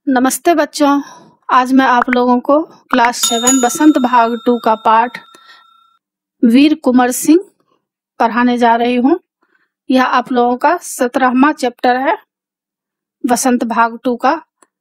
नमस्ते बच्चों। आज मैं आप लोगों को क्लास 7 बसंत भाग 2 का पाठ वीर कुंवर सिंह पढ़ाने जा रही हूँ। यह आप लोगों का 17वां चैप्टर है बसंत भाग 2 का।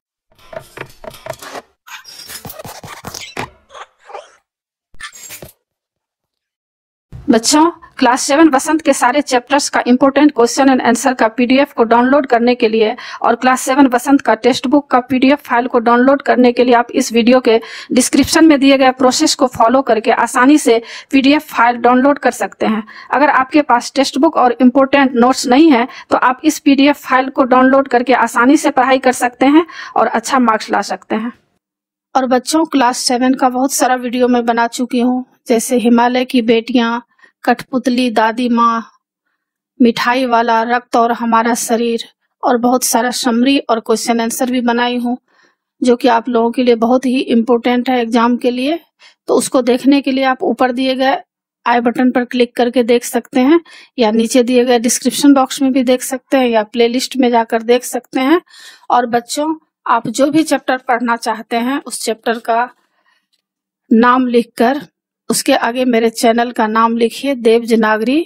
बच्चों, क्लास 7 बसंत के सारे चैप्टर्स का इंपॉर्टेंट क्वेश्चन एंड आंसर का पीडीएफ को डाउनलोड करने के लिए और क्लास 7 बसंत का टेक्स्ट बुक का पीडीएफ फाइल को डाउनलोड करने के लिए आप इस वीडियो के डिस्क्रिप्शन में दिए गए प्रोसेस को फॉलो करके आसानी से पीडीएफ फाइल डाउनलोड कर सकते हैं। अगर आपके पास टेक्स्ट बुक और इम्पोर्टेंट नोट्स नहीं है तो आप इस पीडीएफ फाइल को डाउनलोड करके आसानी से पढ़ाई कर सकते हैं और अच्छा मार्क्स ला सकते हैं। और बच्चों, क्लास 7 का बहुत सारा वीडियो मैं बना चुकी हूँ, जैसे हिमालय की बेटियां, कठपुतली, दादी माँ, मिठाई वाला, रक्त और हमारा शरीर, और बहुत सारा समरी और क्वेश्चन आंसर भी बनाई हूँ, जो कि आप लोगों के लिए बहुत ही इम्पोर्टेंट है एग्जाम के लिए। तो उसको देखने के लिए आप ऊपर दिए गए आई बटन पर क्लिक करके देख सकते हैं, या नीचे दिए गए डिस्क्रिप्शन बॉक्स में भी देख सकते हैं, या प्लेलिस्ट में जाकर देख सकते हैं। और बच्चों, आप जो भी चैप्टर पढ़ना चाहते हैं उस चैप्टर का नाम लिखकर उसके आगे मेरे चैनल का नाम लिखिए, देवजनागरी,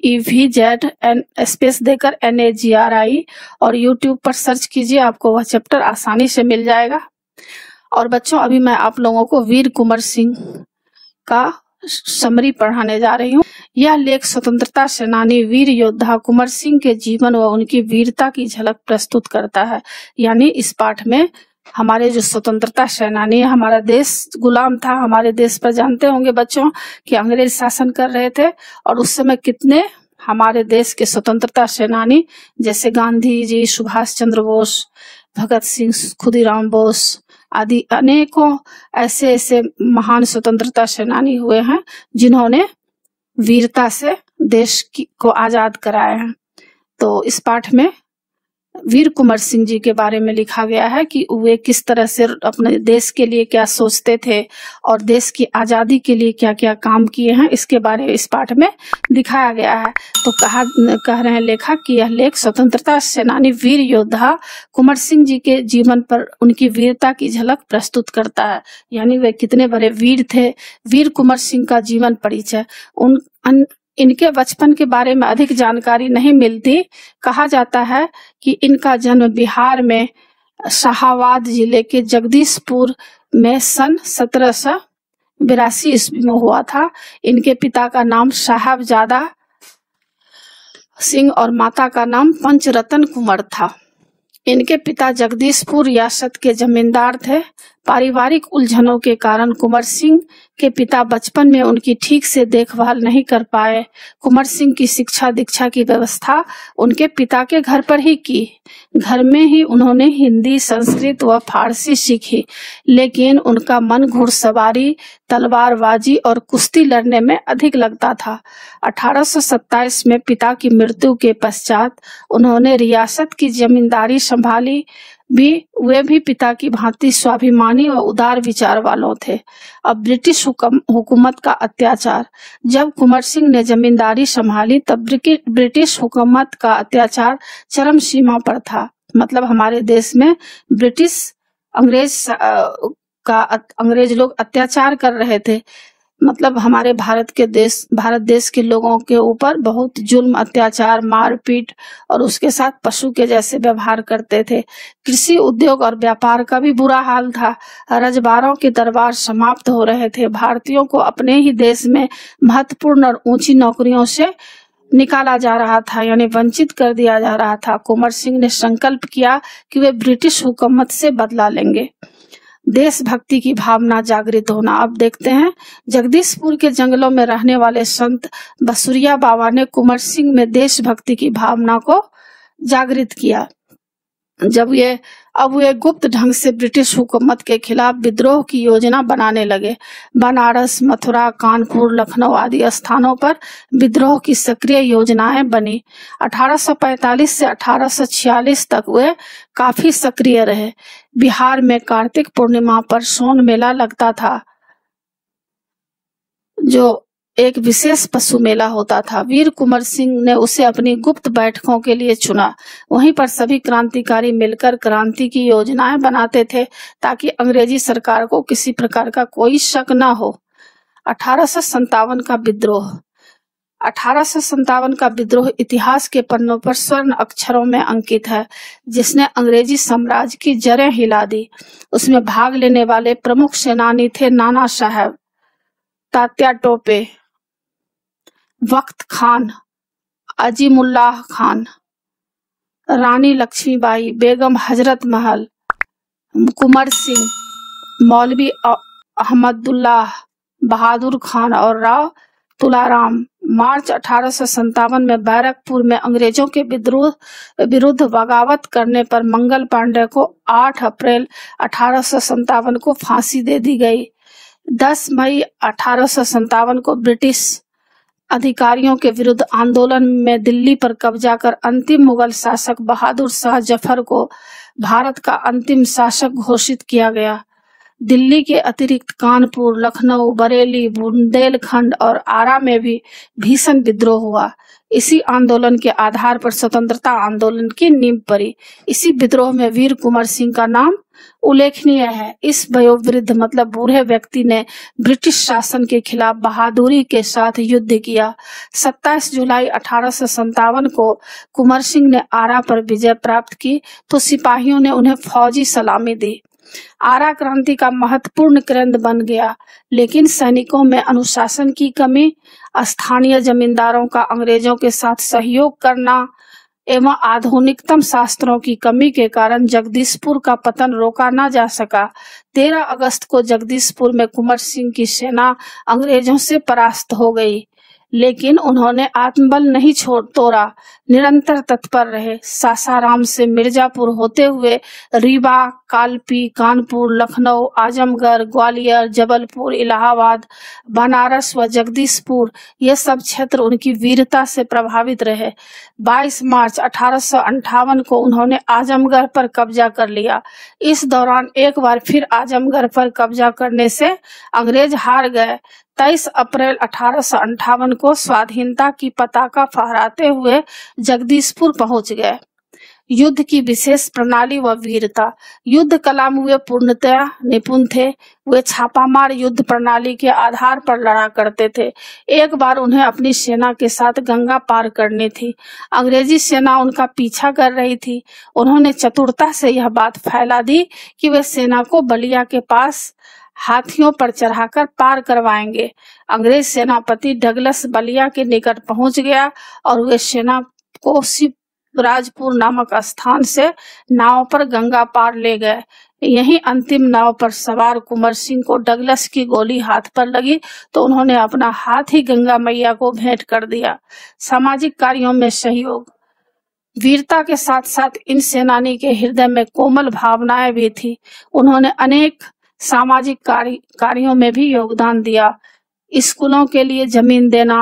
DEVZ स्पेस देकर NAGRI, और YouTube पर सर्च कीजिए, आपको वह चैप्टर आसानी से मिल जाएगा। और बच्चों, अभी मैं आप लोगों को वीर कुंवर सिंह का समरी पढ़ाने जा रही हूँ। यह लेख स्वतंत्रता सेनानी वीर योद्धा कुंवर सिंह के जीवन व उनकी वीरता की झलक प्रस्तुत करता है। यानी इस पाठ में हमारे जो स्वतंत्रता सेनानी, हमारा देश गुलाम था, हमारे देश पर जानते होंगे बच्चों कि अंग्रेज शासन कर रहे थे, और उस समय कितने हमारे देश के स्वतंत्रता सेनानी जैसे गांधी जी, सुभाष चंद्र बोस, भगत सिंह, खुदीराम बोस आदि अनेकों ऐसे ऐसे महान स्वतंत्रता सेनानी हुए हैं जिन्होंने वीरता से देश को आजाद कराया है। तो इस पाठ में वीर कुंवर सिंह जी के बारे में लिखा गया है कि वे किस तरह से अपने देश के लिए क्या सोचते थे और देश की आजादी के लिए क्या क्या काम किए हैं, इसके बारे में इस पाठ में दिखाया गया है। तो कह रहे हैं लेखक कि यह लेख स्वतंत्रता सेनानी वीर योद्धा कुंवर सिंह जी के जीवन पर उनकी वीरता की झलक प्रस्तुत करता है। यानी वे कितने बड़े वीर थे। वीर कुंवर सिंह का जीवन परिचय। इनके बचपन के बारे में अधिक जानकारी नहीं मिलती। कहा जाता है कि इनका जन्म बिहार में शाहाबाद जिले के जगदीशपुर में सन 1782 ईस्वी में हुआ था। इनके पिता का नाम साहबजादा सिंह और माता का नाम पंचरतन कुंवर था। इनके पिता जगदीशपुर रियासत के जमींदार थे। पारिवारिक उलझनों के कारण कुंवर सिंह के पिता बचपन में उनकी ठीक से देखभाल नहीं कर पाए। कुंवर सिंह की शिक्षा दीक्षा की व्यवस्था उनके पिता के घर पर ही की। घर में ही उन्होंने हिंदी, संस्कृत व फारसी सीखी, लेकिन उनका मन घुड़सवारी, तलवारबाजी और कुश्ती लड़ने में अधिक लगता था। 1827 में पिता की मृत्यु के पश्चात उन्होंने रियासत की जमींदारी संभाली। वे भी पिता की भांति स्वाभिमानी व उदार विचार वालों थे। अब ब्रिटिश हुकूमत का अत्याचार। जब कुंवर सिंह ने जमींदारी संभाली तब ब्रिटिश हुकूमत का अत्याचार चरम सीमा पर था। मतलब हमारे देश में अंग्रेज लोग अत्याचार कर रहे थे। मतलब हमारे भारत देश के लोगों के ऊपर बहुत जुल्म, अत्याचार, मारपीट और उसके साथ पशु के जैसे व्यवहार करते थे। कृषि, उद्योग और व्यापार का भी बुरा हाल था। रजबारों के दरबार समाप्त हो रहे थे। भारतीयों को अपने ही देश में महत्वपूर्ण और ऊंची नौकरियों से निकाला जा रहा था, यानी वंचित कर दिया जा रहा था। कुंवर सिंह ने संकल्प किया कि वे ब्रिटिश हुकूमत से बदला लेंगे। देशभक्ति की भावना जागृत होना। अब देखते हैं, जगदीशपुर के जंगलों में रहने वाले संत बसुरिया बाबा ने कुंवर सिंह में देशभक्ति की भावना को जागृत किया। अब वे गुप्त ढंग से ब्रिटिश हुकूमत के खिलाफ विद्रोह की योजना बनाने लगे। बनारस, मथुरा, कानपुर, लखनऊ आदि स्थानों पर विद्रोह की सक्रिय योजनाएं बनी। 1845 से 1846 तक वे काफी सक्रिय रहे। बिहार में कार्तिक पूर्णिमा पर सोन मेला लगता था, जो एक विशेष पशु मेला होता था। वीर कुंवर सिंह ने उसे अपनी गुप्त बैठकों के लिए चुना। वहीं पर सभी क्रांतिकारी मिलकर क्रांति की योजनाएं बनाते थे ताकि अंग्रेजी सरकार को किसी प्रकार का कोई शक न हो। 1857 का विद्रोह। 1857 का विद्रोह इतिहास के पन्नों पर स्वर्ण अक्षरों में अंकित है, जिसने अंग्रेजी साम्राज्य की जड़ें हिला दी। उसमें भाग लेने वाले प्रमुख सेनानी थे नाना साहब, तात्या टोपे, वक्त खान, अजीमुल्लाह खान, रानी लक्ष्मीबाई, बेगम हजरत महल, कुंवर सिंह, मौलवी अहमदुल्लाह, बहादुर खान और राव तुलाराम। मार्च 1857 में बैरकपुर में अंग्रेजों के विरुद्ध बगावत करने पर मंगल पांडे को 8 अप्रैल 1857 को फांसी दे दी गई। 10 मई 1857 को ब्रिटिश अधिकारियों के विरुद्ध आंदोलन में दिल्ली पर कब्जा कर अंतिम मुगल शासक बहादुर शाह जफर को भारत का अंतिम शासक घोषित किया गया। दिल्ली के अतिरिक्त कानपुर, लखनऊ, बरेली, बुंदेलखंड और आरा में भी भीषण विद्रोह हुआ। इसी आंदोलन के आधार पर स्वतंत्रता आंदोलन की नींव पड़ी। इसी विद्रोह में वीर कुंवर सिंह का नाम उल्लेखनीय है। इस वयोवृद्ध मतलब बूढ़े व्यक्ति ने ब्रिटिश शासन के खिलाफ बहादुरी के साथ युद्ध किया। 27 जुलाई 1857 को कुंवर सिंह ने आरा पर विजय प्राप्त की तो सिपाहियों ने उन्हें फौजी सलामी दी। आरा क्रांति का महत्वपूर्ण केंद्र बन गया, लेकिन सैनिकों में अनुशासन की कमी, स्थानीय जमींदारों का अंग्रेजों के साथ सहयोग करना एवं आधुनिकतम शास्त्रों की कमी के कारण जगदीशपुर का पतन रोका न जा सका। 13 अगस्त को जगदीशपुर में कुंवर सिंह की सेना अंग्रेजों से परास्त हो गई, लेकिन उन्होंने आत्मबल नहीं तोड़ा, निरंतर तत्पर रहे। सासाराम से मिर्जापुर होते हुए रीवा, कालपी, कानपुर, लखनऊ, आजमगढ़, ग्वालियर, जबलपुर, इलाहाबाद, बनारस व जगदीशपुर ये सब क्षेत्र उनकी वीरता से प्रभावित रहे। 22 मार्च 1858 को उन्होंने आजमगढ़ पर कब्जा कर लिया। इस दौरान एक बार फिर आजमगढ़ पर कब्जा करने से अंग्रेज हार गए। 23 अप्रैल 1858 को स्वाधीनता की पताका फहराते हुए जगदीशपुर पहुंच गए। युद्ध की विशेष प्रणाली व वीरता। युद्ध कला में वे पूर्णतया निपुण थे। वे छापामार युद्ध प्रणाली के आधार पर लड़ा करते थे। एक बार उन्हें अपनी सेना के साथ गंगा पार करनी थी। अंग्रेजी सेना उनका पीछा कर रही थी। उन्होंने चतुरता से यह बात फैला दी कि वे सेना को बलिया के पास हाथियों पर चढ़ाकर पार करवाएंगे। अंग्रेज सेनापति डगलस बलिया के निकट पहुंच गया और वे सेना को शिवराजपुर नामक स्थान से नाव पर गंगा पार ले गए। यहीं अंतिम नाव पर सवार कुंवर सिंह को डगलस की गोली हाथ पर लगी तो उन्होंने अपना हाथ ही गंगा मैया को भेंट कर दिया। सामाजिक कार्यों में सहयोग। वीरता के साथ साथ इन सेनानी के हृदय में कोमल भावनाएं भी थी। उन्होंने अनेक सामाजिक कार्यों में भी योगदान दिया। स्कूलों के लिए जमीन देना,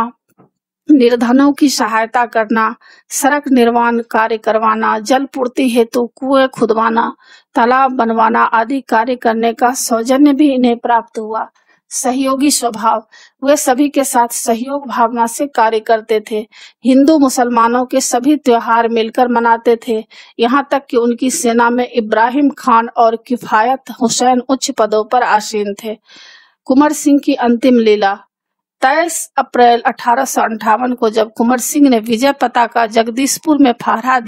निर्धनों की सहायता करना, सड़क निर्माण कार्य करवाना, जल पूर्ति हेतु कुएं खुदवाना, तालाब बनवाना आदि कार्य करने का सौजन्य भी इन्हें प्राप्त हुआ। सहयोगी स्वभाव। वे सभी के साथ सहयोग भावना से कार्य करते थे। हिंदू मुसलमानों के सभी त्योहार मिलकर मनाते थे। यहाँ तक कि उनकी सेना में इब्राहिम खान और किफायत हुसैन उच्च पदों पर आसीन थे। कुंवर सिंह की अंतिम लीला। 23 अप्रैल 1858 को जब कुंवर सिंह ने विजय पताका जगदीशपुर में फहरा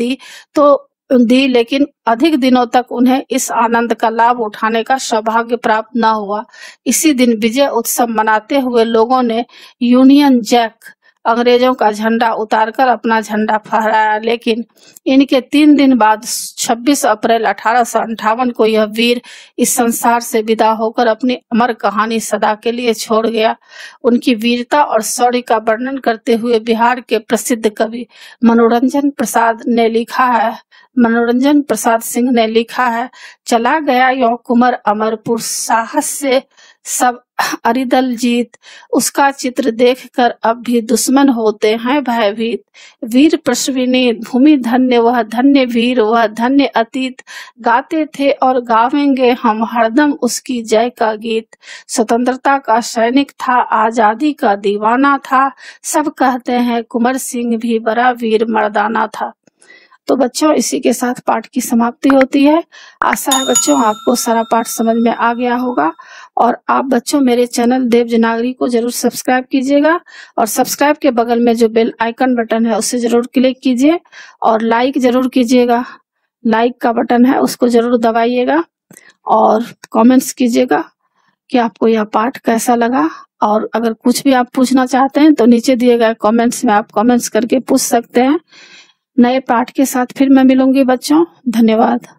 दी, लेकिन अधिक दिनों तक उन्हें इस आनंद का लाभ उठाने का सौभाग्य प्राप्त न हुआ। इसी दिन विजय उत्सव मनाते हुए लोगों ने यूनियन जैक अंग्रेजों का झंडा उतारकर अपना झंडा फहराया, लेकिन इनके 3 दिन बाद 26 अप्रैल 1858 को यह वीर इस संसार से विदा होकर अपनी अमर कहानी सदा के लिए छोड़ गया। उनकी वीरता और शौर्य का वर्णन करते हुए बिहार के प्रसिद्ध कवि मनोरंजन प्रसाद ने लिखा है, मनोरंजन प्रसाद सिंह ने लिखा है, चला गया यो कुंवर अमरपुर, साहस से सब अरिदल जीत, उसका चित्र देखकर अब भी दुश्मन होते हैं भयभीत। वीर प्रश्विनी भूमि धन्य, वह धन्य वीर, वह धन्य अतीत, गाते थे और गावेंगे हम हरदम उसकी जय का गीत। स्वतंत्रता का सैनिक था, आजादी का दीवाना था, सब कहते हैं कुंवर सिंह भी बड़ा वीर मर्दाना था। तो बच्चों, इसी के साथ पाठ की समाप्ति होती है। आशा है बच्चों आपको सारा पाठ समझ में आ गया होगा, और आप बच्चों मेरे चैनल देवजनागरी को जरूर सब्सक्राइब कीजिएगा, और सब्सक्राइब के बगल में जो बेल आइकन बटन है उसे जरूर क्लिक कीजिए, और लाइक जरूर कीजिएगा। लाइक का बटन है उसको जरूर दबाइएगा, और कमेंट्स कीजिएगा कि आपको यह पाठ कैसा लगा। और अगर कुछ भी आप पूछना चाहते हैं तो नीचे दिए गए कमेंट्स में आप कमेंट्स करके पूछ सकते हैं। नए पाठ के साथ फिर मैं मिलूंगी बच्चों। धन्यवाद।